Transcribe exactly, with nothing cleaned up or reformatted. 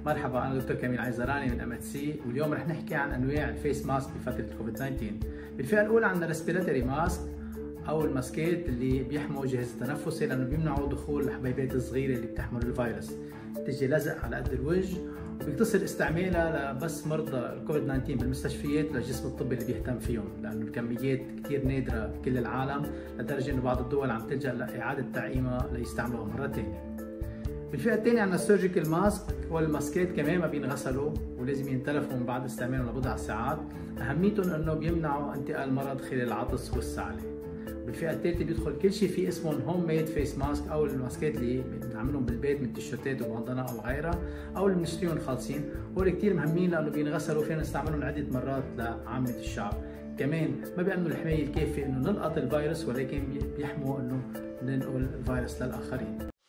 مرحبا، أنا دكتور كميل عيزراني من ام اتش سي، واليوم رح نحكي عن أنواع الفيس ماسك بفترة كوفيد تسعة عشر. بالفئة الأولى عندنا ريسبيراتوري ماسك أو الماسكات اللي بيحموا الجهاز التنفسي، لأنه بيمنعوا دخول الحبيبات الصغيرة اللي بتحمل الفيروس. بتجي لزق على قد الوجه، وبيقتصر استعمالها لبس مرضى الكوفيد تسعة عشر بالمستشفيات للجسم الطبي اللي بيهتم فيهم، لأنه الكميات كثير نادرة بكل العالم لدرجة إنه بعض الدول عم تلجأ لإعادة تعقيمها ليستعملوها مرة ثانية. بالفئة الثانية عندنا السيرجيكال ماسك، والماسكات كمان ما بينغسلوا ولازم ينتلفوا من بعد استعمالهم لبضع ساعات. أهميتهم إنه بيمنعوا انتقال المرض خلال العطس والسعلة. بالفئة الثالثة بيدخل كل شيء في اسمهم هوم ميد فيس ماسك، أو الماسكات اللي بنعملهم بالبيت من تيشيرتات وبندانة أو غيرها، أو اللي بنشتريهم خالصين. هول كثير مهمين لأنه بينغسلوا وفينا نستعملهم عدة مرات لعامة الشعب. كمان ما بيعملوا الحماية الكافية إنه نلقط الفيروس، ولكن بيحموا إنه ننقل الفيروس للآخرين.